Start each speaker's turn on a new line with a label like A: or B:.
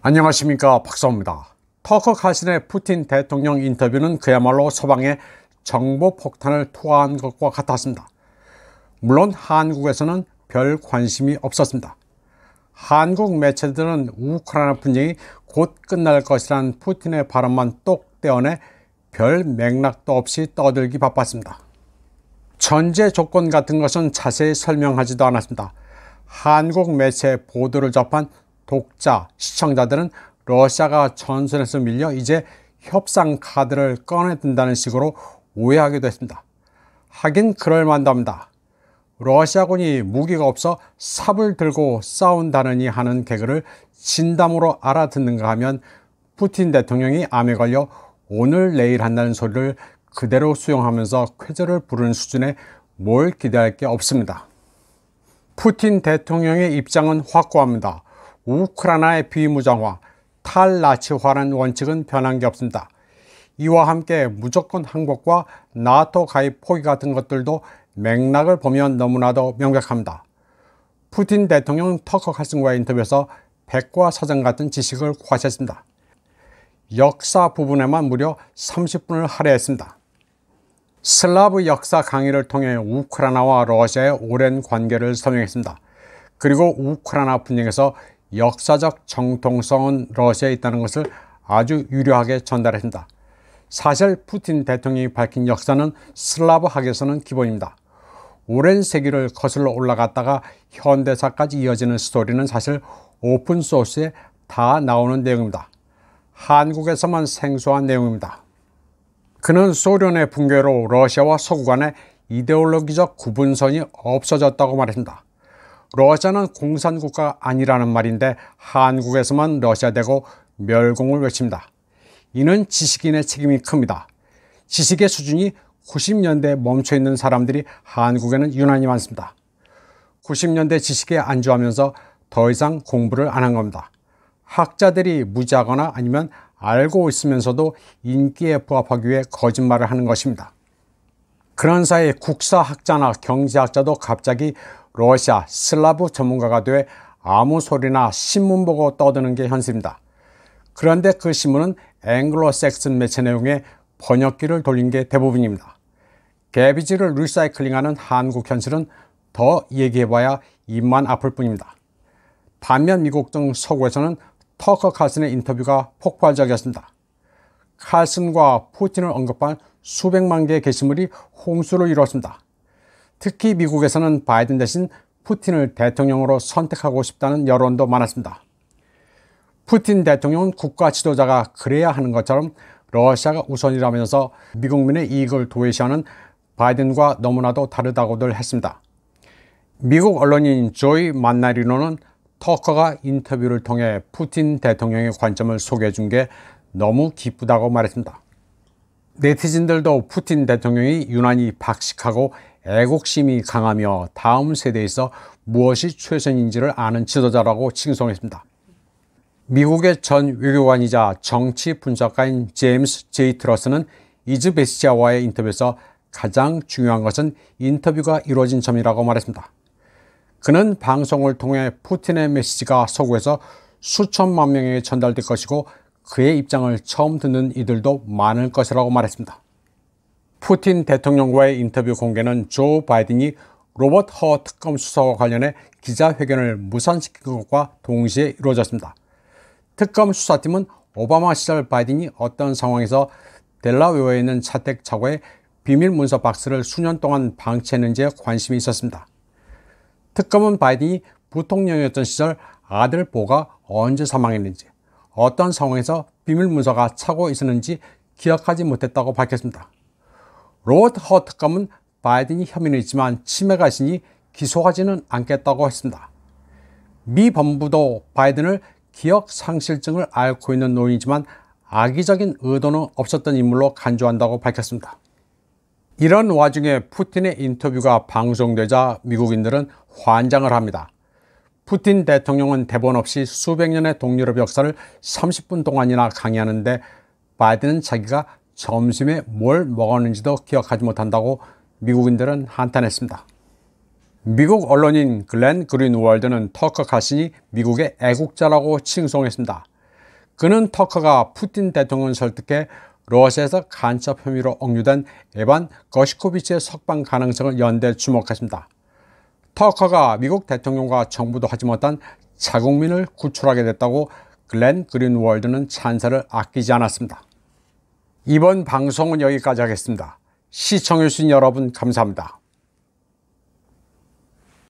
A: 안녕하십니까, 박사입니다. 터커 칼슨의 푸틴 대통령 인터뷰는 그야말로 서방에 정보 폭탄을 투하한 것과 같았습니다. 물론 한국에서는 별 관심이 없었습니다. 한국 매체들은 우크라이나 분쟁이 곧 끝날 것이라는 푸틴의 발언만 똑 떼어내 별 맥락도 없이 떠들기 바빴습니다. 전제 조건 같은 것은 자세히 설명하지도 않았습니다. 한국 매체 보도를 접한 독자, 시청자들은 러시아가 전선에서 밀려 이제 협상 카드를 꺼내든다는 식으로 오해하기도 했습니다. 하긴 그럴만도 합니다. 러시아군이 무기가 없어 삽을 들고 싸운다느니 하는 개그를 진담으로 알아듣는가 하면 푸틴 대통령이 암에 걸려 오늘 내일 한다는 소리를 그대로 수용하면서 쾌재를 부르는 수준에 뭘 기대할 게 없습니다. 푸틴 대통령의 입장은 확고합니다. 우크라이나의 비무장화, 탈나치화라는 원칙은 변한 게 없습니다. 이와 함께 무조건 항복과 나토 가입 포기 같은 것들도 맥락을 보면 너무나도 명백합니다. 푸틴 대통령은 터커 칼슨과의 인터뷰에서 백과사전 같은 지식을 과시했습니다. 역사 부분에만 무려 30분을 할애했습니다. 슬라브 역사 강의를 통해 우크라이나와 러시아의 오랜 관계를 설명했습니다. 그리고 우크라이나 분쟁에서 역사적 정통성은 러시아에 있다는 것을 아주 유려하게 전달했습니다. 사실 푸틴 대통령이 밝힌 역사는 슬라브학에서는 기본입니다. 오랜 세기를 거슬러 올라갔다가 현대사까지 이어지는 스토리는 사실 오픈소스에 다 나오는 내용입니다. 한국에서만 생소한 내용입니다. 그는 소련의 붕괴로 러시아와 서구 간의 이데올로기적 구분선이 없어졌다고 말했습니다. 러시아는 공산국가가 아니라는 말인데 한국에서만 러시아되고 멸공을 외칩니다. 이는 지식인의 책임이 큽니다. 지식의 수준이 90년대에 멈춰있는 사람들이 한국에는 유난히 많습니다. 90년대 지식에 안주하면서 더 이상 공부를 안 한 겁니다. 학자들이 무지하거나 아니면 알고 있으면서도 인기에 부합하기 위해 거짓말을 하는 것입니다. 그런 사이 국사학자나 경제학자도 갑자기 러시아, 슬라브 전문가가 돼 아무 소리나 신문 보고 떠드는 게 현실입니다. 그런데 그 신문은 앵글로색슨 매체 내용에 번역기를 돌린 게 대부분입니다. 개비지를 리사이클링하는 한국 현실은 더 얘기해봐야 입만 아플 뿐입니다. 반면 미국 등 서구에서는 터커 칼슨의 인터뷰가 폭발적이었습니다. 칼슨과 푸틴을 언급한 수백만 개의 게시물이 홍수를 이루었습니다. 특히 미국에서는 바이든 대신 푸틴을 대통령으로 선택하고 싶다는 여론도 많았습니다. 푸틴 대통령은 국가 지도자가 그래야 하는 것처럼 러시아가 우선이라면서 미국민의 이익을 도외시하는 바이든과 너무나도 다르다고들 했습니다. 미국 언론인 조이 만나리노는 터커가 인터뷰를 통해 푸틴 대통령의 관점을 소개해 준 게 너무 기쁘다고 말했습니다. 네티즌들도 푸틴 대통령이 유난히 박식하고 애국심이 강하며 다음 세대에서 무엇이 최선인지를 아는 지도자라고 칭송했습니다. 미국의 전 외교관이자 정치 분석가인 제임스 제이 트러스는 이즈베스치아와의 인터뷰에서 가장 중요한 것은 인터뷰가 이루어진 점이라고 말했습니다. 그는 방송을 통해 푸틴의 메시지가 서구에서 수천만 명에게 전달될 것이고 그의 입장을 처음 듣는 이들도 많을 것이라고 말했습니다. 푸틴 대통령과의 인터뷰 공개는 조 바이든이 로버트 허 특검 수사와 관련해 기자회견을 무산시킨 것과 동시에 이루어졌습니다. 특검 수사팀은 오바마 시절 바이든이 어떤 상황에서 델라웨어에 있는 자택 차고에 비밀 문서 박스를 수년 동안 방치했는지에 관심이 있었습니다. 특검은 바이든이 부통령이었던 시절 아들 보가 언제 사망했는지, 어떤 상황에서 비밀 문서가 차고에 있었는지 기억하지 못했다고 밝혔습니다. 로버트 허 특검은 바이든이 혐의는 있지만 치매가 있으니 기소하지는 않겠다고 했습니다. 미 법무부도 바이든을 기억 상실증을 앓고 있는 노인이지만 악의적인 의도는 없었던 인물로 간주한다고 밝혔습니다. 이런 와중에 푸틴의 인터뷰가 방송되자 미국인들은 환장을 합니다. 푸틴 대통령은 대본 없이 수백 년의 동유럽 역사를 30분 동안이나 강의하는데 바이든은 자기가 점심에 뭘 먹었는지도 기억하지 못한다고 미국인들은 한탄했습니다. 미국 언론인 글렌 그린월드는 터커 칼슨이 미국의 애국자라고 칭송했습니다. 그는 터커가 푸틴 대통령을 설득해 러시아에서 간첩 혐의로 억류된 에반 거시코비치의 석방 가능성을 연대 주목했습니다. 터커가 미국 대통령과 정부도 하지 못한 자국민을 구출하게 됐다고 글렌 그린월드는 찬사를 아끼지 않았습니다. 이번 방송은 여기까지 하겠습니다. 시청해주신 여러분 감사합니다.